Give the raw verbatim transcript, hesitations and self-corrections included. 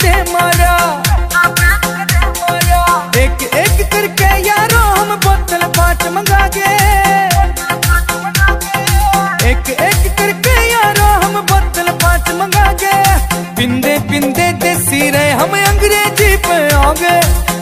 दे मारा। एक एक करके यारों हम बोतल पाँच मंगा के, एक एक करके यारों हम बोतल पाँच मंगा के। पिंदे पिंदे देसी रहे हम अंग्रेजी पे आ गए।